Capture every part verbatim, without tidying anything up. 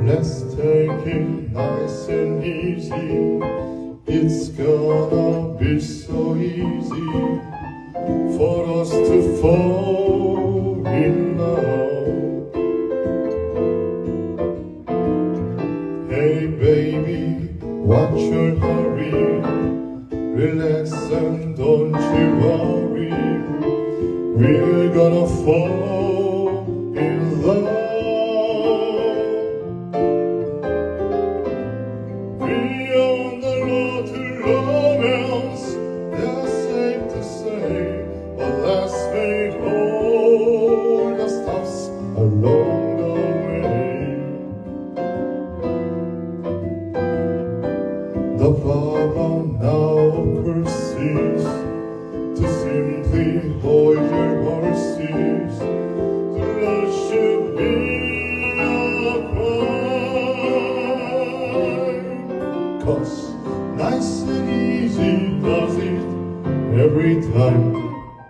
Let's take it nice and easy. It's gonna be so easy for us to fall in love. Hey baby, what's your hurry? Relax and don't you worry. We're gonna fall in love. Beyond the road to romance, that's safe to say, but let's make all the stops along the way. The problem now, of course, is to simply hold your horses. That should be a crime. 'Cause nice and easy does it every time.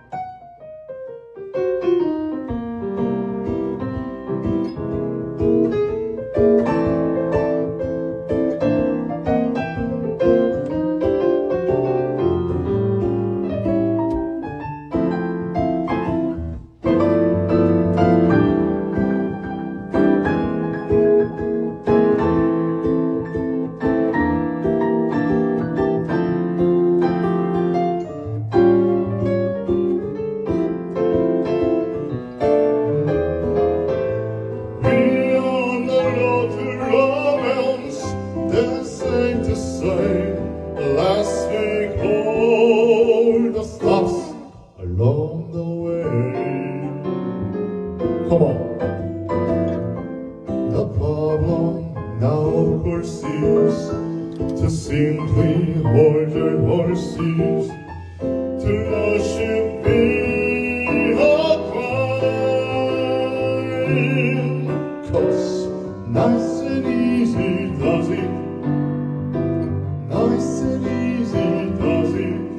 Along the way, come on. The problem now, of course, is to simply hold your horses. To rush it be a crime. 'Cause nice and easy does it. Nice and easy does it.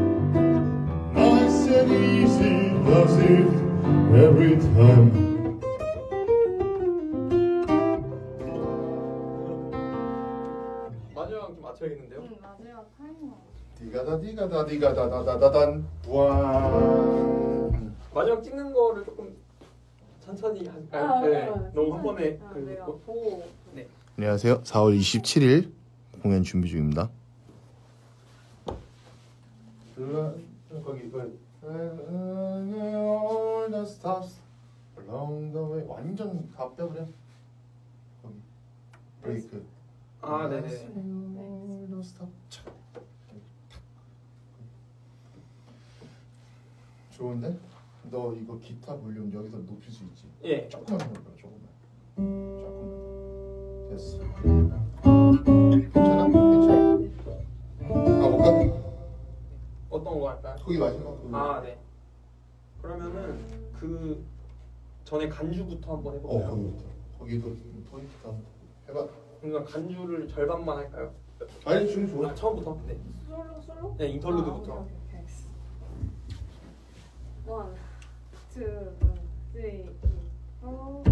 Nice and easy does it every time. 마지막 좀 맞춰야겠는데요? 응, 마지막 타이머. 디가다 디가다 디가다다다다단 부안. 마지막 찍는 거를 조금 천천히 할까요? 아, 네, 아, 너무 한 번에 아, 그 내가 고 보고. 네. 안녕하세요. 사월 이십칠일 공연 준비 중입니다. 거기 그 All the stops along the way. 완전 갑다 그래. 거기 브레이크. 아, 네네. All the stops. 좋은데? 너 이거 기타 볼륨 여기서 높일 수 있지? 예. 조금만 해볼까? 조금만. 조금만. 됐어. 괜찮아? 괜찮아? 가볼까? 어떤 거 할까요? 거기 마지막. 아, 네. 그러면은 그 전에 간주부터 한번 해볼까요? 어, 거기부터. 거기도 포인트도 한번 해봐. 그러니까 간주를 절반만 할까요? 아니 지금 좋아. 아, 처음부터? 네. 솔로 솔로? 네, 인터루드부터. 아, 오케이, 오케이, 알겠어. One, two, three, four.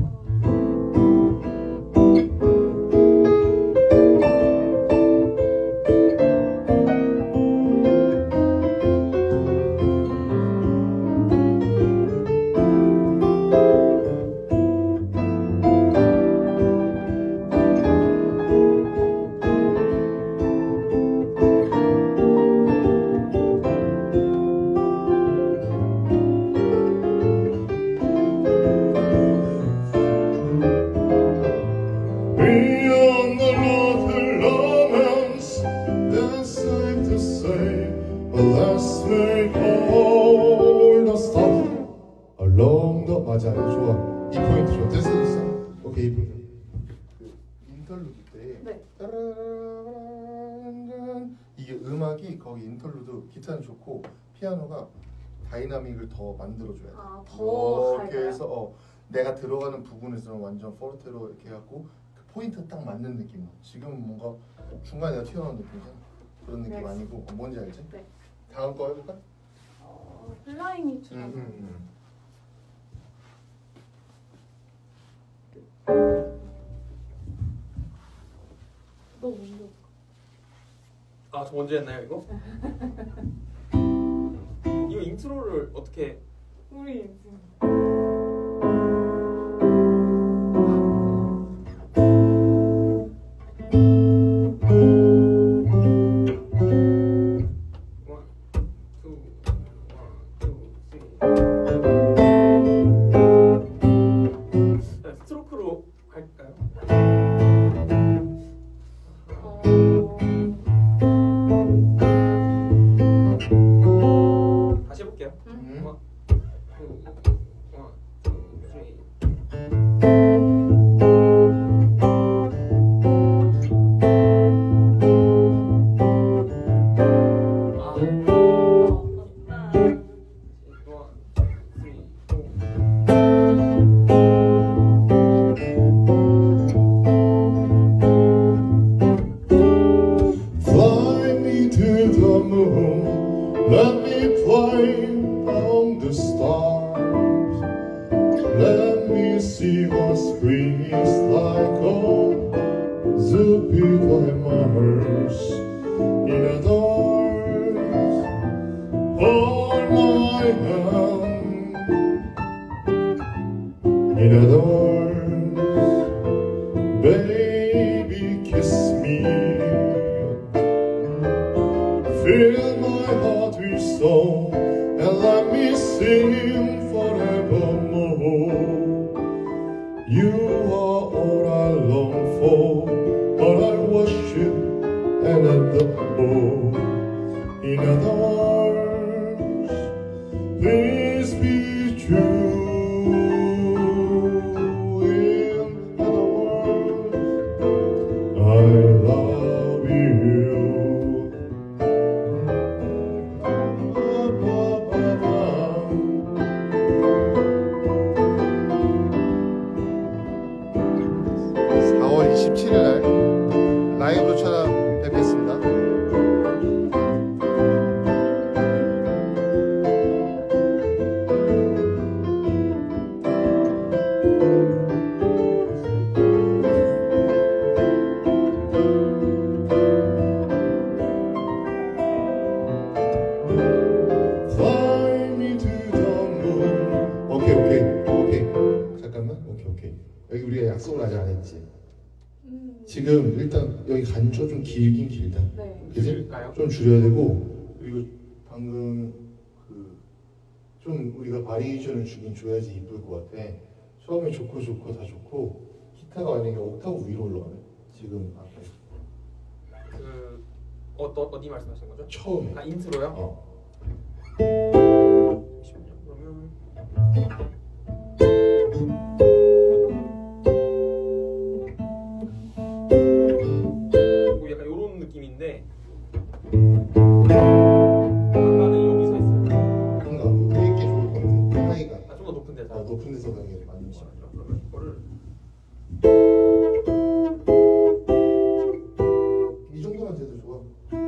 맞아, 좋아. 이 포인트 좋아. 됐어, 됐어. 오케이, 이 포인트. 그 인터루드 때 네. 따라란 이게 음악이 거기 인터루드 기타는 좋고 피아노가 다이나믹을 더 만들어줘야 돼. 아, 더 이렇게 갈까요? 해서 어, 내가 들어가는 부분에서는 완전 포르테로 이렇게 해갖고 그 포인트 딱 맞는 느낌. 지금 뭔가 중간에 튀어나온 느낌이잖아. 그런 느낌 네. 아니고 어, 뭔지 알지? 네. 다음 거 해볼까? 어, 플라잉이 추가. 음, 음, 음. 아, 저 먼저 했나요 이거? 이거 인트로를 어떻게? 우리 이제 원, 투, 원, 투, 쓰리. 자, 스트로크로 할까요? 어... 다시 해볼게요. 음. 원, 투, 원, 투, 쓰리. 아, 어, 원, 투, 쓰리, 포. Fly me to the moon, let me fly among the stars. Let me see what spring is like on Jupiter and Mars. In the dark, hold my hand. In the dark, baby, kiss me. Fill my heart with song and let me sing forevermore. You are all I long for, all I worship and adore. In others, please be true. In other words, I love you. 사월 이십칠일 날 라이브 찾아뵙겠습니다. Fly me to the moon. 오케이 오케이 오케이 잠깐만 오케이 오케이 여기 우리가 약속을 아직 안 했지. 음... 지금 일단 여기 간조 좀 길긴 길다. 네. 그지? 줄일까요? 좀 줄여야 되고 그리고 방금 그 좀 우리가 바리에이션을 주긴 줘야지 이쁠 것 같아. 처음에 좋고 좋고 다 좋고 기타가 만약에 옥타브 위로 올라가네. 지금 앞에 그 어, 어, 어디 말씀하시는 거죠? 처음에 아, 인트로요? 어. 잠시만요. 그러면 뭐 약간 이런 느낌인데 아까는 여기 서 있어요. 그런가 되게 좋을 것 같아. 하이가 아, 좀 더 높은 데서. 어, 높은 데서 가는 게 맞는 것 같아. 잠시만요. 그러면 이거를 이 정도만 돼도 좋아.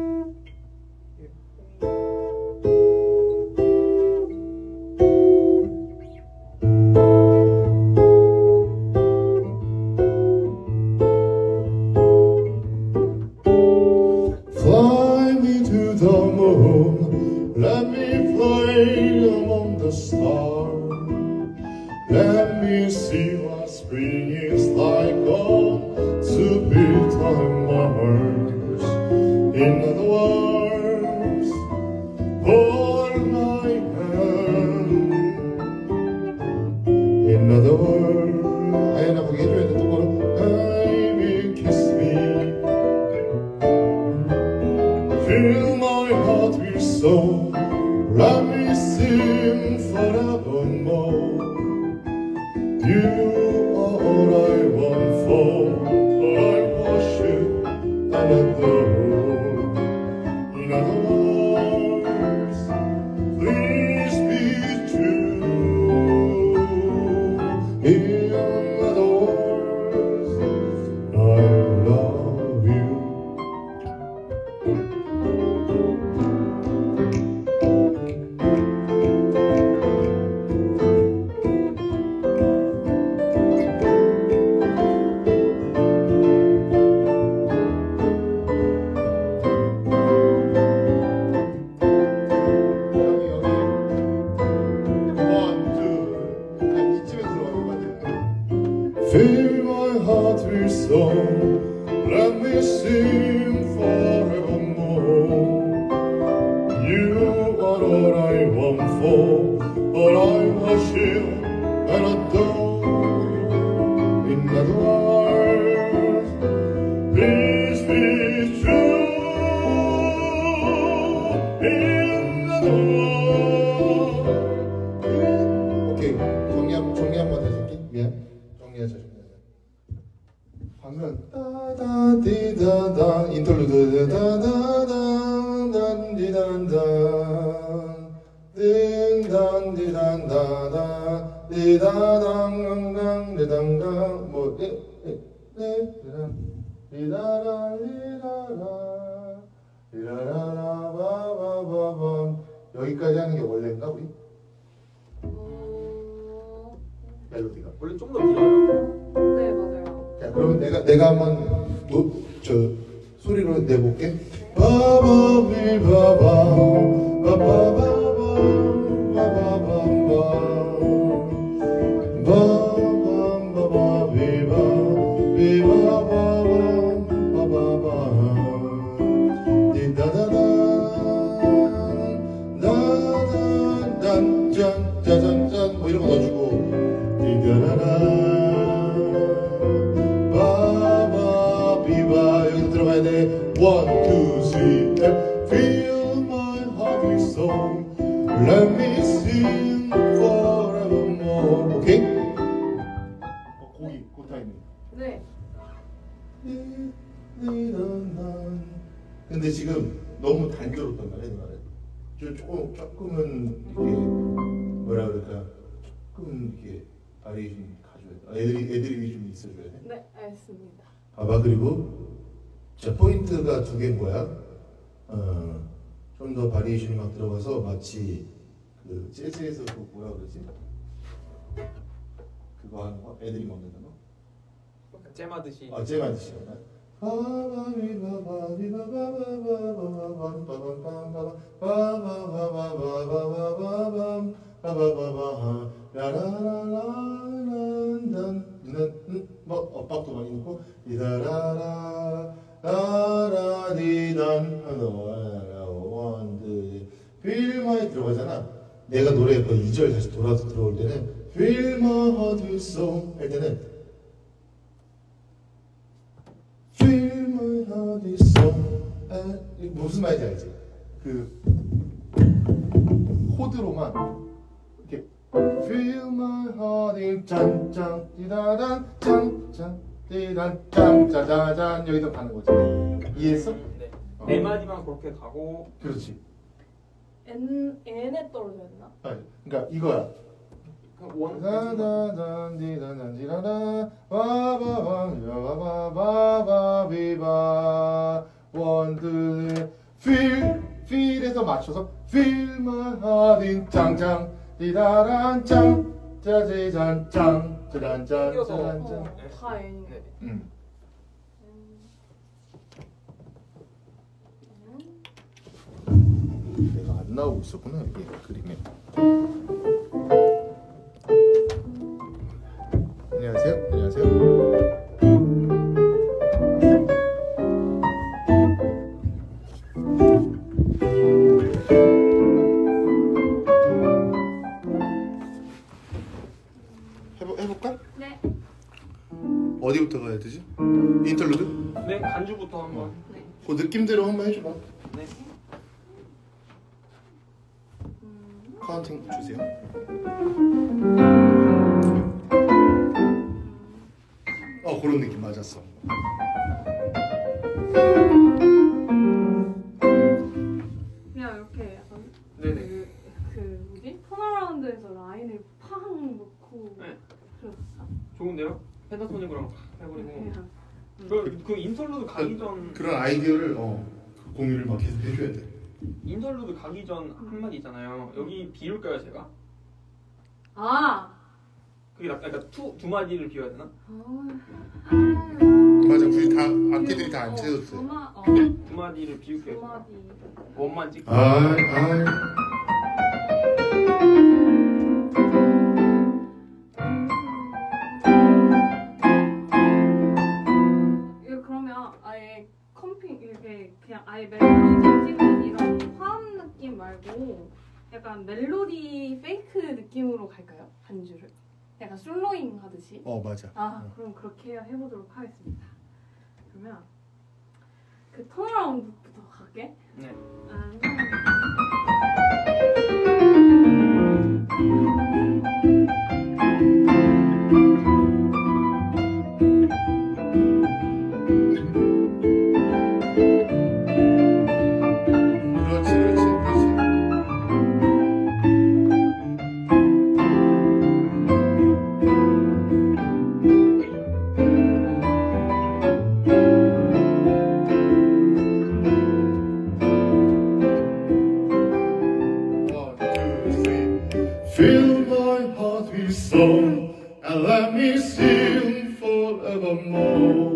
Fly me to the moon, let me fly among the stars. Let me see what spring is like on Jupiter and Mars. In other words, hold my hand. In other words, 아연아 거기 해줘야 돼 똑바로. Baby, kiss me. Fill my heart with song, let me sing forevermore. You are all I want for, all I worship and adore. In other words, please be true. In other words, I love you. song. Let me sing forevermore. You are all I want for, all I worship and adore. In the world, please be true. In the world. 오케이, 정리 한 정리 한번 다시 할게. 미안. 정리하자. 방금 따다디다다 인터루드 다다다단디단단 딩단디단다다 디다당강강 디당강 뭐 리라라 리라라 리라라라 바바바밤 여기까지 하는 게 원래인가 우리? 어... 멜로디가. 원래 좀 더 길어요. 네, 맞아요. 자, 그러면 내가 내가 한번 노, 저 소리로 내볼게. 바바비바바 바바바바 바바바바 바바바비바 비바바바 바바바 디다다다 다다단 짠짜잔짠 뭐 이런 거 넣어주고 디다라라 바바비바 여기서 들어가야 돼. One, two, three, and fill my heart with song. Let me sing forevermore. 오케이? 어, 고기, 그 타이밍. 네. 근데 지금 너무 단조롭단 말이야, 이 말은. 좀 조금 조금은 이게 뭐라 그럴까? 조금 이렇게 바리에이션 가져야 돼. 애들이 애들이 좀 있어줘야 돼. 네, 알겠습니다. 봐봐. 그리고 자 포인트가 두 개인 거야. 어, 좀 더 바리에이션이 막 들어가서 마치 그 재즈에서 그 뭐라 그러지? 그거 하는 거? 애들이 먹는 거? 그러니까 잼하듯이. 아, 잼하듯이. 뭐 엇박도 많이 넣고 리다라라 라라디단 원드 Feel my 들어가잖아. 내가 노래 그 이 절 다시 돌아서 들어올 때는 Feel my heart with song 할 때는 Feel my heart with song 아, 무슨 말인지 알지? 그 코드로만 이렇게 Feel my heart in 짠짠 디다단 짠짠 디단 짠짜자잔 여기서 가는 거지. 이해했어? 네. 어. 네 마디만 그렇게 가고. 그렇지. N, N에 떨어져 있나? 아니, 그러니까 이거야. 그 원. 다다단 디다단 디다단 바바바 바바바바비바 원두 feel feel에서 맞춰서 feel my heart in 짱짱 디다란 짱 짜지잔 짱 짜란짠 튕겨서. 짜란짠. 어, 다 N이네. 네. 음. 내가 안 나오고 있었구나 이게 그림에. 안녕하세요. 안녕하세요. 해보 해볼까? 네. 어디부터 가야 되지? 인터루드? 네, 간주부터 한번. 네. 그 느낌대로 한번 해줘봐. 네. 음, 카운팅 주세요. 어 그런 느낌 맞았어. 그냥 이렇게 약간 네네. 그, 그 뭐지? 턴어라운드에서 라인을 팡 놓고 네. 그랬어. 좋은데요? 펜타토닉으로 팍 해버리고. 그냥 그, 그 인터루드 가기 전. 그런 아이디어를 어 그 공유를 막 계속 해줘야 돼. 인터루드 가기 전 한마디 있잖아요. 여기 비울까요, 제가? 아. 그게 약- 약간 투, 두 마디를 비워야 되나? 아. 맞아, 굳이 다 악기들이 다 안 어, 채워졌어요. 두마, 어, 두 마디를 비울게요. 두 제가. 마디. 원만 찍고. 아이 아이. 그냥 아예 멜로디 찍는 이런 화음 느낌 말고 약간 멜로디 페이크 느낌으로 갈까요? 반주를? 약간 솔로잉 하듯이? 어 맞아. 아 어. 그럼 그렇게 해보도록 하겠습니다. 그러면 그 턴어라운드부터 갈게. 네. 아, 그렇지 그렇지 그렇지. One, two, three. Fill my heart with song and let me sing forevermore.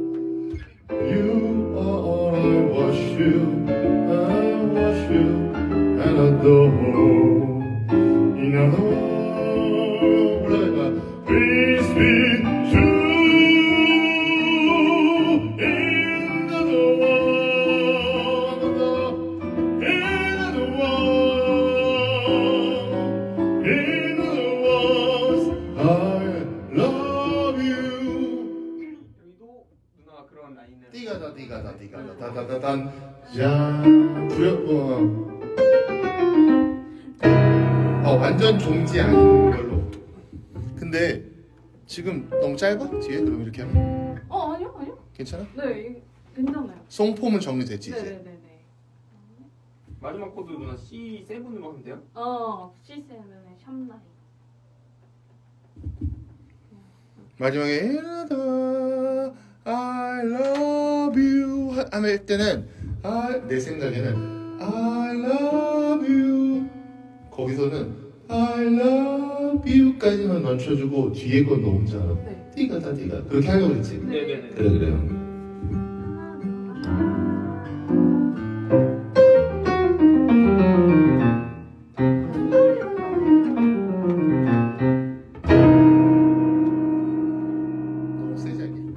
You are all I worship, I worship and adore. In a world, please be true. In the world, in the world, in the world, I love you. 여기도 누나가 그런 라인을 띠가다 띠가다 띠가다 다다다단 짠 두렵고 어 완전 종지 아닌 걸로. 근데 지금 너무 짧아? 뒤에 그럼 이렇게 하면 어 아니요 아니요. 괜찮아? 네 이게 괜찮아요. 송폼은 정리됐지 이제. 네네네네. 마지막 코드 누나 씨 세븐으로 하면 돼요? 어 씨 세븐의 샵라인. 마지막에 I love you 할 때는 아, 내 생각에는 I love you 거기서는 I love you까지만 맞춰주고 뒤에 건 너 혼자 알아. 네. 띠가다 띠가 그렇게 하려고 그랬지. 네네네. 그래 그래요. 너무 세지 않니?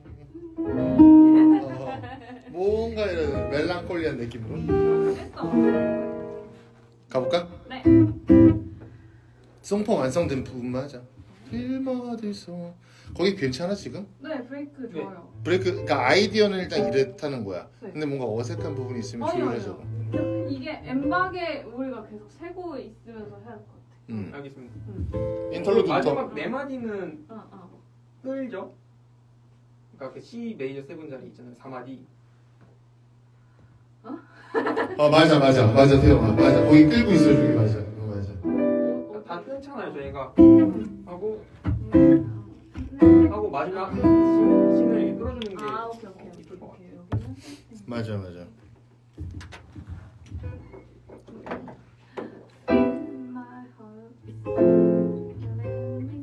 어, 뭔가 이런 멜랑콜리한 느낌으로 됐어. 가볼까? 네. 송폼 완성된 부분만 하자. 필마디송 거기 괜찮아 지금? 네 브레이크 네. 좋아요. 브레이크 그러니까 아이디어는 일단 이렇다는 거야. 네. 근데 뭔가 어색한 부분이 있으면 아니요, 조율하자고. 아니요. 이게 엠박에 우리가 계속 세고 있으면서 해야 될 것 같아. 음. 알겠습니다. 인터루드부터. 마지막 네 마디는 어, 어. 끌죠? 그러니까 그 C 메이저 세븐 자리 있잖아요. 사 마디. 어 맞아 맞아 맞아 태영아 맞아 거기 끌고 있어 저기 맞아 어, 맞아. 어, 다 끊잖아요 저희가. 음. 하고 음. 하고 마지막 신, 신을 끌어주는 게 아 오케이 오케이 이쁠 것 같아요. 오케이 여기는 맞아 맞아. My heart is let me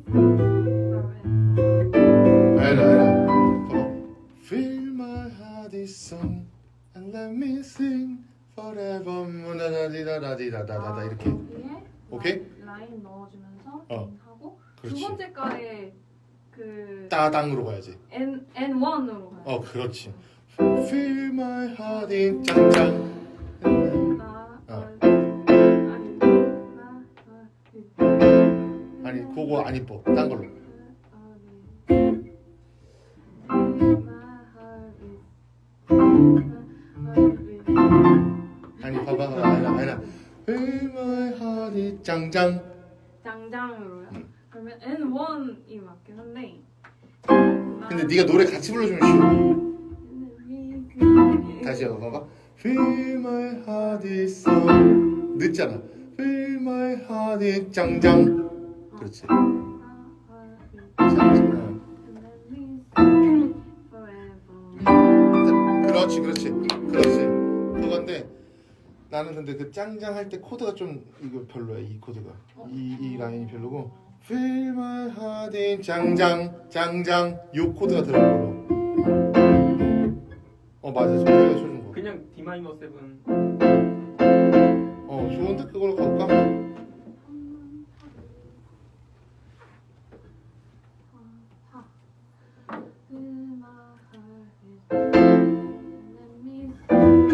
forever. 알아 알아. 봐봐. Fill my heart is song and let me sing forever. 나다디다다디다다다 이렇게. 거기에 오케이? 라인, 라인 넣어주면서 어. 하고 그렇지. 두 번째 가에 그 따당으로 가야지. N N 원으로 가요. 어 그렇지. Fill my heart in 짱짱. 나 어. 아니 나 아니 그거 안 이뻐. 딴 걸로. 아니 봐봐 아니라 아니라 Fill my heart in 짱짱. 장장으로요? 음. 그러면 N 원이 맞긴 한데 근데 네가 노래 같이 불러주면 쉬워. 다시 해봐 봐봐. Fill my heart is song. 늦잖아. Fill my heart is 짱짱. 그렇지. 짱짱. 그렇지 그렇지 그렇지 그건데 나는 근데 그 짱짱 할 때 코드가 좀 이거 별로야. 이 코드가 이, 이 라인이 별로고 Fill my heart in 짱짱 짱짱 요 코드가 들어간 거고. 어 맞아 저기가 쳐준 거. 그냥 D 마이너 세븐. 어 좋은데 그걸로 가볼까? Let me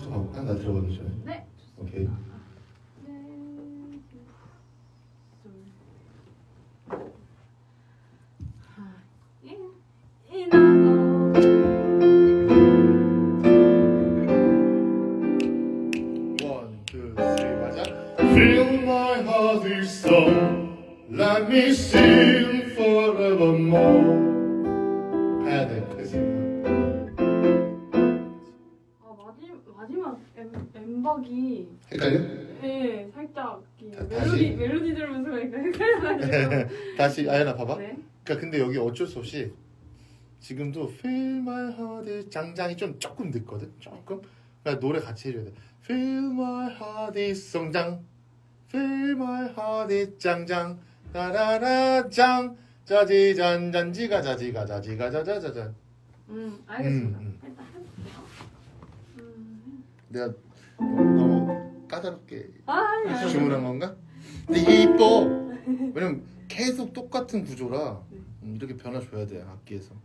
부터 가볼까? 나 들어가기 전에. 네. 오케이. 네. 둘. 하. 인. 인하다. One, two, three, 맞아? Fill my heart with song, let me sing forevermore. 가야 돼, 그치? 아 마지, 마지막 엠, 엠박이 헷갈려? 네 살짝 이 다- 멜로디 다시? 멜로디 들으면서 약간 헷갈려가지고 다시 아연아 봐봐. 네. 그러니까 근데 여기 어쩔 수 없이 지금도 Fill my heart 장장이 좀 조금 늦거든. 조금. 그러니까 노래 같이 해줘야 돼. Fill my heart is 성장, Fill my heart is 장장, 따라라 장, 짜지잔 잔지가 자지가 자지가 자자자잔. 음 알겠습니다. 음, 음. 일단 해볼게요. 음. 내가 너무 까다롭게 아 아니, 주문한 건가? 근데 이게 이뻐. 왜냐면 계속 똑같은 구조라 네. 음, 이렇게 변화 줘야 돼 악기에서.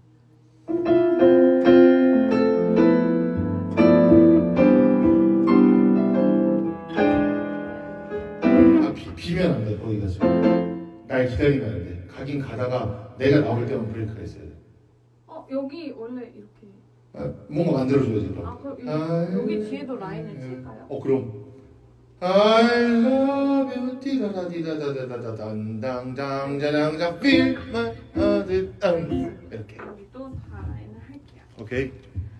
아, 비, 비면 안 돼. 거기 가서 날 기다리면 안 돼. 가긴 가다가 내가 나올 때만 브레이크가 있어야 돼. 어 여기 원래 이렇게 아, 뭔가 만들어줘야지 그럼. 아 그럼 여기, 아, 여기 뒤에도 라인을 칠까요? 어 그럼. I love you 디다다 디다다다다다 단당장자랑자 feel my heart um. 이렇게. 여기 또 다 라인을 할게요. 오케이.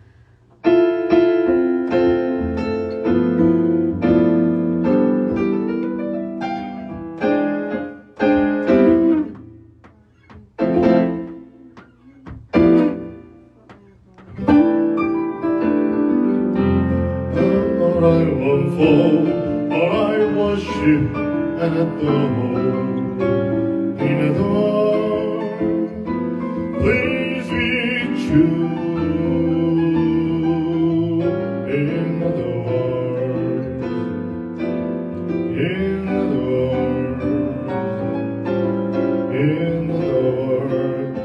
All I want for, all I worship and adore in a door, please be true in the world, in the world, in the world.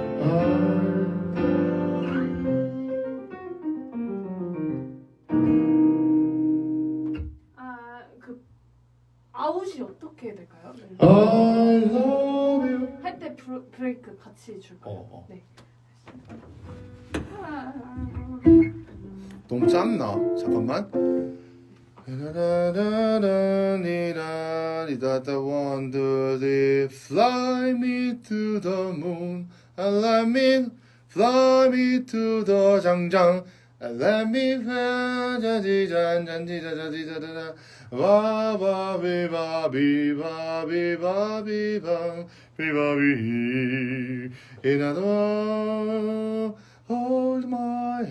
아 그 아웃이 어떻게 될까요? I love you. 할 때 브레이크 같이 줄까요? 어, 어. 네. 너무 짧나? 잠깐만. The one, two, three, fly me to the moon, and let me fly me to the 장장, and let me fly 자지잔 잔지자자지자자자 바바비바비바비바비방 비바비 another hold my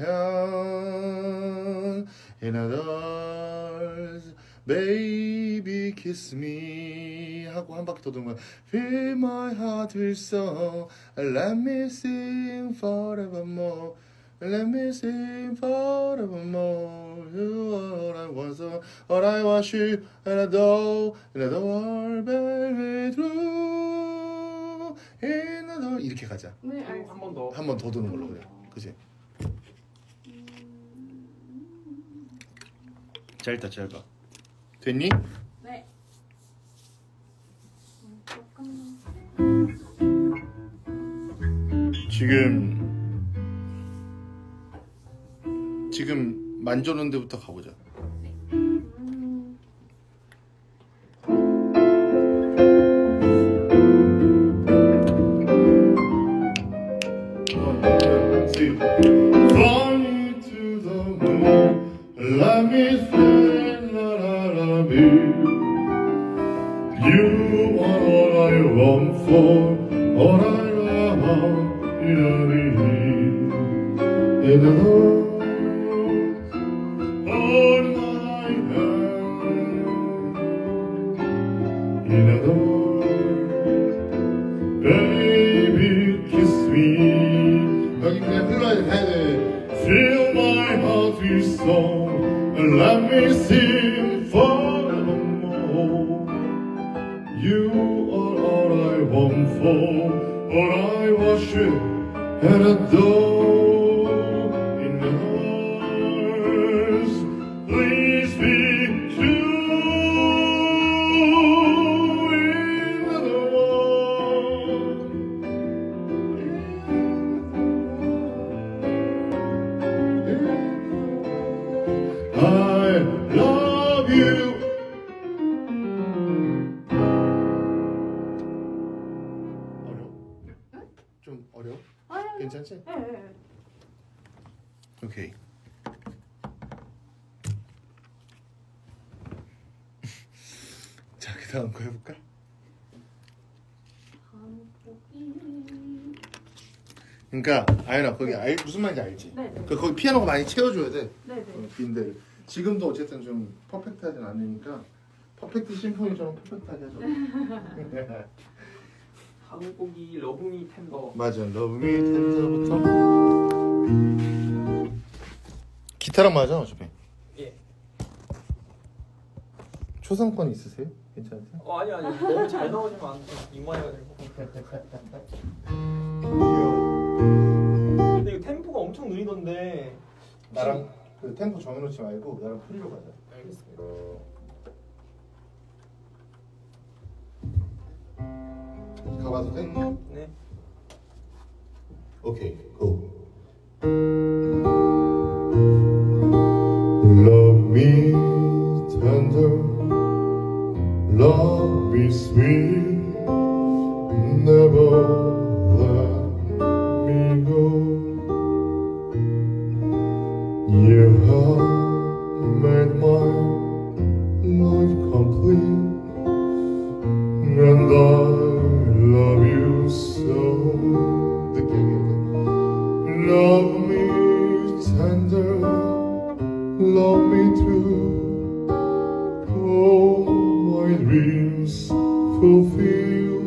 hand in others baby kiss me 하고 한 바퀴 더 돌면 fill my heart with song let me sing forevermore let me sing forevermore you are all I want so all I worship and adore and adore baby true in adore 이렇게 가자. 네 알겠습니다. 한 번 더. 한 번 더 도는 걸로 그래. 그지? 짧다 짧아. 됐니? 네. 음, 조금 지금 지금 만져놓은 데부터 가보자. 음, Fly me to the moon, let me fly, la la la me. You are all I want for, all I want, in a in a hold my hand, in a baby kiss me. 여기 그냥 흘러야 돼, 가야 돼. Fill my heart with song and let me sing forevermore. You are all I want for, all I worship and adore in the hearts. Please 괜찮지? 네, 네, 네. 오케이. 자, 그 다음 거 해볼까? 그러니까 아연아 거기 알, 무슨 말인지 알지? 네, 네. 그 거기 피아노가 많이 채워줘야 돼. 네, 네. 어, 빈대를. 지금도 어쨌든 좀 퍼펙트하진 않으니까 퍼펙트 심포니처럼 퍼펙트하게 하죠. 다음 곡이 러브미 텐더. 맞아, 러브미 텐더부터 기타랑 맞아 어차피. 예. 초상권 있으세요? 괜찮으세요? 어 아니 아니 너무 잘 나오지만 안 돼. 입마해가지고. 근데 이거 템포가 엄청 느리던데. 나랑 그 템포 정해놓지 말고 나랑 풀리로 가자. 알겠습니다. 가봐도 돼? 네. 오케이, 고. Love me tender, love me sweet, never let me go. You have made my life complete, and I love you so. Love me tender, love me true. All my dreams fulfill.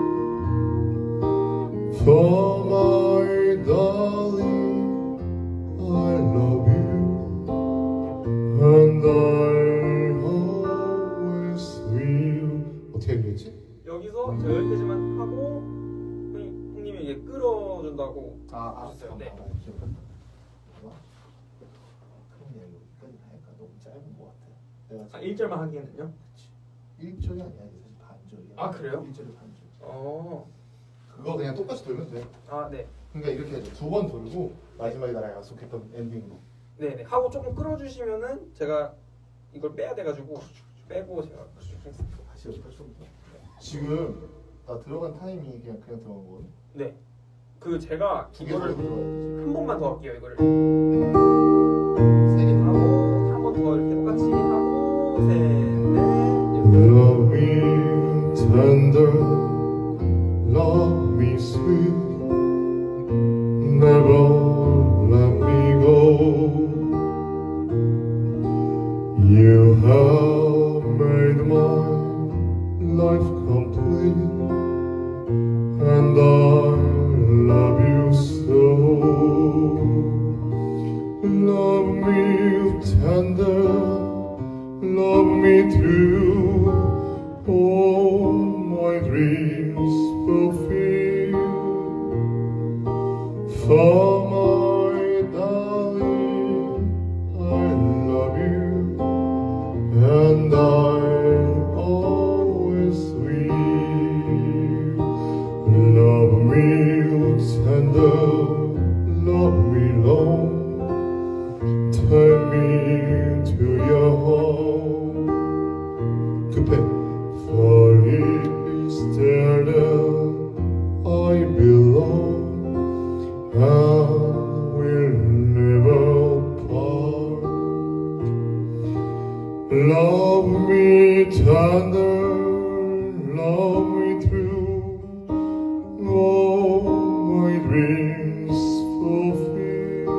For my darling, I love you, and I always will. 어떻게 되겠지? 여기서 저 여기까지만 하고 형님, 형님이 이게 끌어준다고 아, 하셨어요. 네. 그럼 얘 여기까지 하니까 너무 짧은 것 같아. 내가 아 일 절만 하기에는요? 일 절이 아니야, 사실 반절이야. 아, 그래요? 일 절이 반절. 어. 그거 그냥 똑같이 돌면 돼. 아 네. 그러니까 이렇게 해줘. 두 번 돌고 마지막에 나랑 약속했던 엔딩으로. 네네. 하고 조금 끌어주시면은 제가 이걸 빼야 돼가지고 빼고 제가 하겠습니다. 다시 여기까지 좀 더. 지금 나 들어간 타임이 그냥 그냥 들어간 거거든. 네. 그 제가 두 개를 이거를 들어가야 되지. 한 번만 더 할게요. 이거를 세 개. 하고 한 번 더 이렇게 똑같이 하고 셋, 넷. Love me tender, love me sweet, never let me go. You have made my life complete, and I love you so. Love me tender, love me true, all my dreams fulfill. For my darling, I love you, and I always will. Love me tender, love me long, take me to your home. 급해. For it is there that I belong, and will never part. Love me tender, love me true, all my dreams fulfill.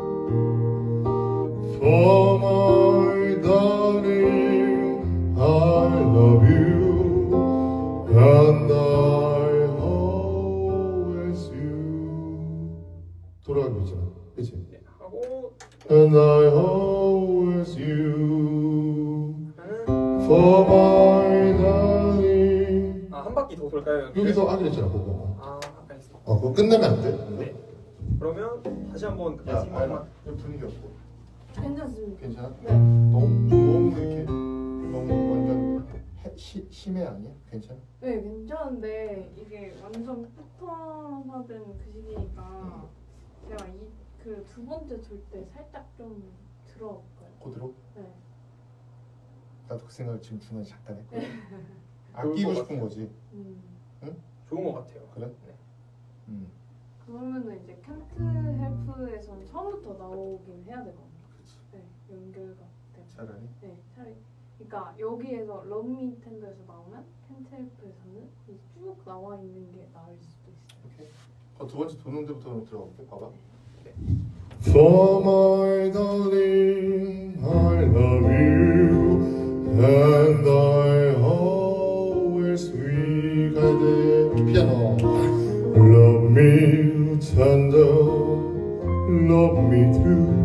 For my darling, I love you, and I always you. 돌아가고 있잖아, 그치? 네. 하고 And I always you. 하면은 For my darling. 아 한 바퀴 더 돌까요? 여기? 여기서 하기로 했잖아, 그거. 아 알겠습니다. 어, 그거 끝내면 안 돼? 네. 그러면 다시 한번 야, 마지막만. 알아. 분위기 없고. 괜찮습니다. 괜찮아? 네. 너무 너무 이렇게 너무 완전 해, 시, 심해 아니야? 괜찮아? 네, 괜찮은데 이게 완전 패턴화된 그 시기니까 제가 이 그 두 번째 돌 때 살짝 좀 들어볼까요? 고드로? 네. 나도 그 생각을 지금 중간에 잠깐 했고. 좋을 아끼고 것 싶은 같아요. 거지. 음. 좋은 것 같아요. 그래? 네. 음. 그 그러면은 이제 캔트 헬프에서는 처음부터 나오긴 해야 되거든요. 네, 연결가 되고. 차라리. 네, 차라리. 그러니까 여기에서 Love Me Tender에서 나오면 캔트 헬프에서는 이제 쭉 나와 있는 게 나을 수도 있어요. 오케이. 어, 두 번째 도는 데부터 들어볼게. 봐봐. For my darling, I love you, and I always will. 가야 돼. 피아노. Love me tender, love me true.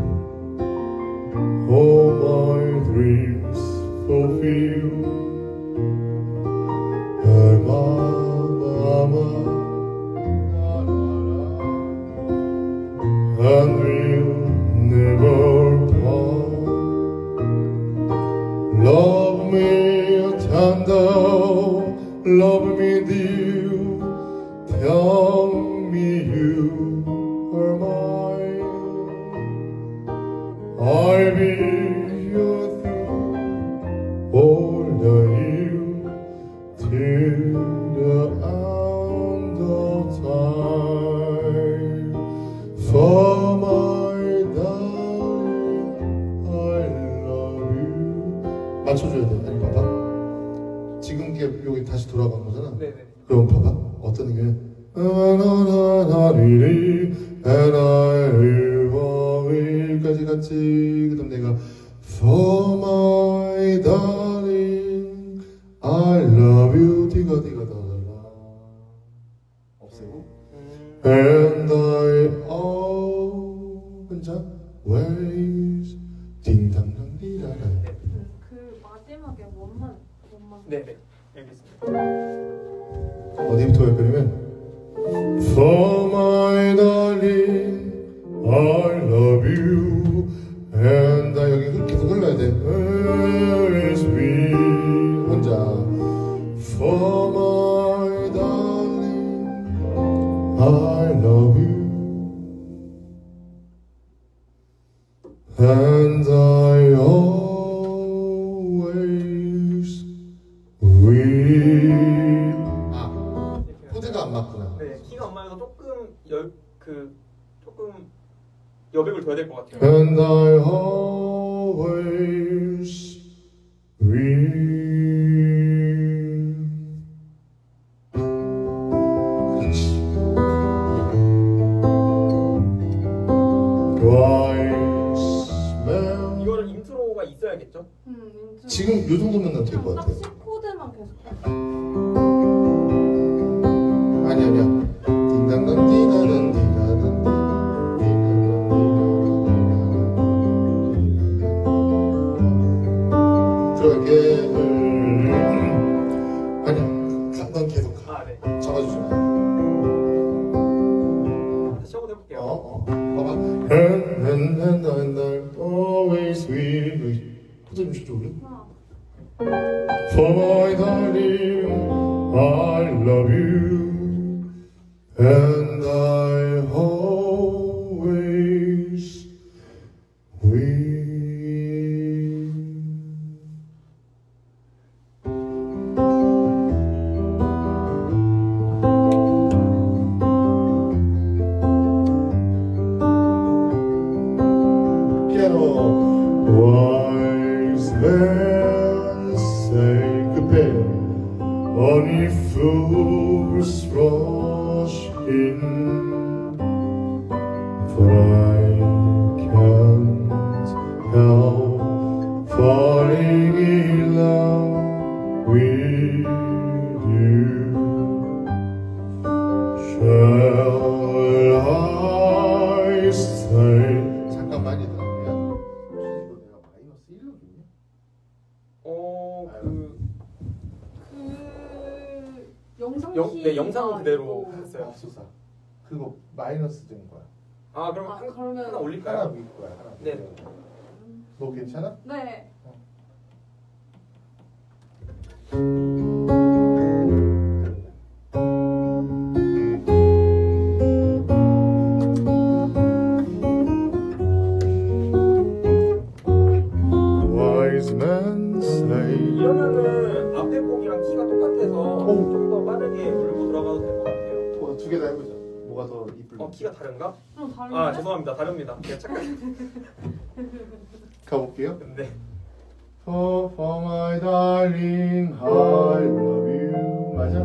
All my dreams fulfill. And we'll never part. Love me tender, love me dear. Tell me you are mine. I'll be your thing all the year till the end of time. For my darling, I love you. 맞춰줘야 돼. 아니 봐봐. 지금 이게 여기 다시 돌아간 거잖아. 네네. 그럼 봐봐. 어떤 게 나나나나리리 and I will 까지 같이 그다음 내가 For my darling, I love you. 디가 디가 다다다 없애고 And I 혼자 ways 딩당당 디라라. 음, 그 마지막에 원만 원만. 네네. 알겠습니다. 어디부터 할 거냐면 For my darling, I love you. And 나 여기 계속 흘러야 돼. As we 혼자 For my darling, I love you. And I always will. 아, 코드가 안 맞구나. 네, 키가 안 맞아서 조금 열 그 조금 여백을 둬야 될 것 같아요. And I always will. 그렇지. Twice smell. 이거를 인트로가 있어야겠죠? 음, 인트로. 지금 요 정도면 될 것 딱 같아. C 코드만 계속. 아니 아니야. 딩당당 디다단 디다단 들어갈게. 아니야. 가- 넌 계속 가. 아, 네. 잡아주지 마. 다시 한번 해볼게요. 어, 어. 봐봐. And and and and I always will. 코드 좀 쳐줄래? 하나. For my darling, I love you, and I always will. 피아노. Wise men say 급해. Only fools rush in, for I can't help falling in love with you. Shall I stay? 잠깐만 얘들아. 이거 내가 마이너스 일로 줬냐? 어, 그 그 영상 영- 키. 네, 영상 그대로 했어요. 없었어. 그거 마이너스 된 거야. 아, 그럼 아, 한, 그러면- 하나 하나 올릴까요? 위 거야. 하나. 위 네. 거야. 너 괜찮아? 네. Wise men say. 이러면은 앞에 곡이랑 키가 똑같아서 오. 좀 더 빠르게 물고 들어가도 될 것 같아요. 두 개 다 해보자. 뭐가 뭐가 더 이쁠? 어 키가 다른가? 좀 다른데? 아 죄송합니다 다릅니다. 제가 착각. 가볼게요. 네. For, for my darling, I love you. 맞아?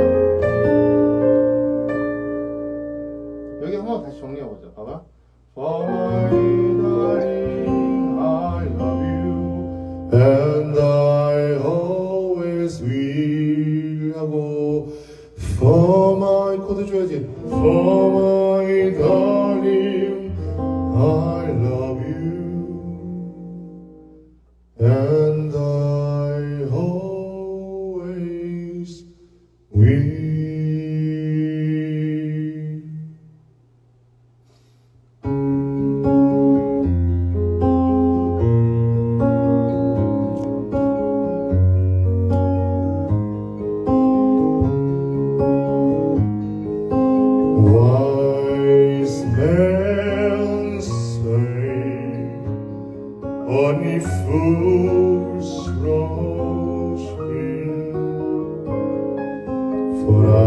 여기 한번 다시 정리해보자. 봐봐. For my darling, I love you, and I always will. 하고 For my 코드 줘야지. For my darling, I love you, and I always will. Wise men say only fools rush in, for I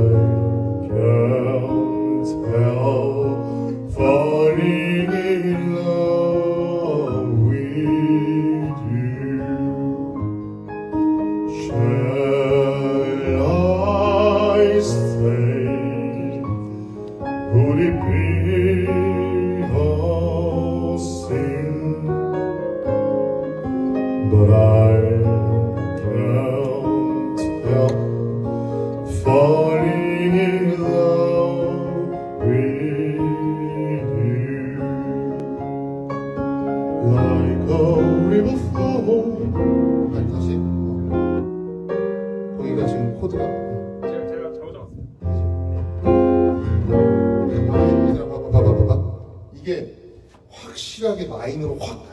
can't help falling in love with you. Shall I stay? Would it be a sin? But I can't help falling in love with you. Like a river flow. 아니 다시. 거기가 지금 코드가. 제가 제가 잘못 잡았어요. 얘들아 봐봐 봐봐 봐봐. 이게 확실하게 마이너로 확 가요.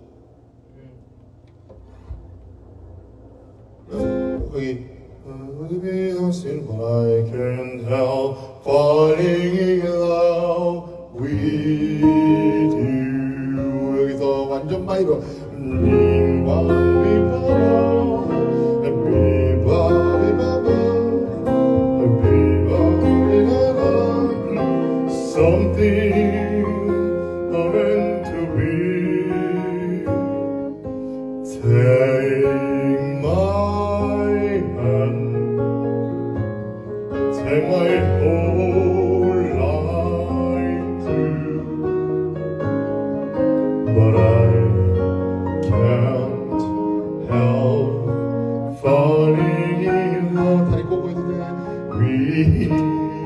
거기 Would it be a sin, but I can't help falling in love with you. 여기서 완전 마이너. Something are meant to be. Take my hand, take my whole life too, but I can't help falling in love. 다리 꼬고 있는데 with you.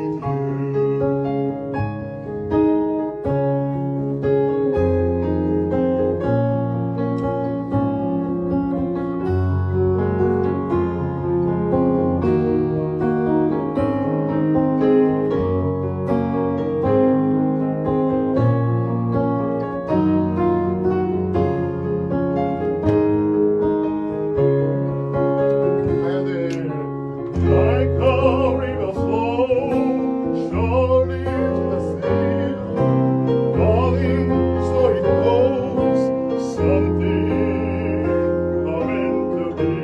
Like a river flow surely to the sea, falling so it goes. Something are meant to be.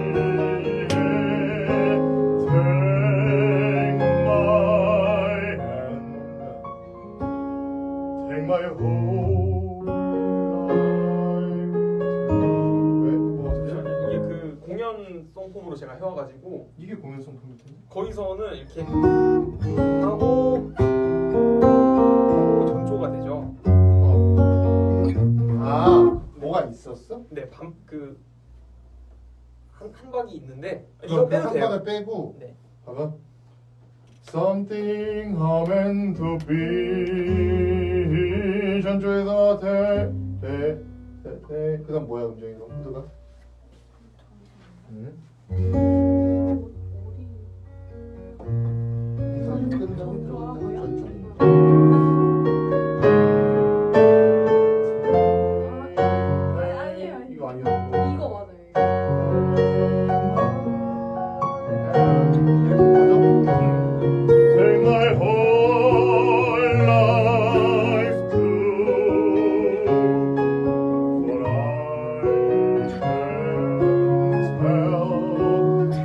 Take my hand, take my whole life too. 왜? 뭐 어떻게? 이게 그 공연 송폼으로 제가 해와가지고 이게 공연성 컴퓨터인데? 거기서는 이렇게 하고 전초가 되죠. 아, 뭐가 있었어? 네, 밤그한 한 박이 있는데 이거 이거 빼도 한 돼요. 방을 빼고 네. 봐봐. Something are meant to be. 전주에서 대대대 그다음 뭐야 음정이 이거 코드가? 응? 인사는 끝나고 들어가고 전주리. 아니에요, 아니에요. 이거 아니야. 이거 맞아요. Take my whole life too, but I can't help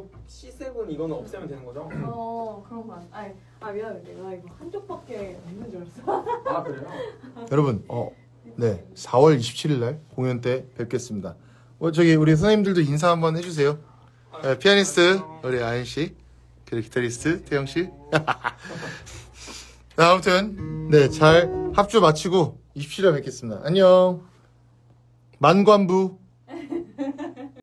이거 씨 세븐 이거는 없애면 되는 거죠? 어 그런 거. 아, 아 미안해. 내가 이거 한쪽밖에 없는 줄 알았어. 아 그래요? 여러분, 어, 네, 사월 이십칠일 날 공연 때 뵙겠습니다. 어, 저기 우리 선생님들도 인사 한번 해주세요. 네, 피아니스트 우리 아연 씨, 그리고 기타리스트 태영 씨. 아무튼 네, 잘 합주 마치고 이십칠일에 뵙겠습니다. 안녕. 만관부.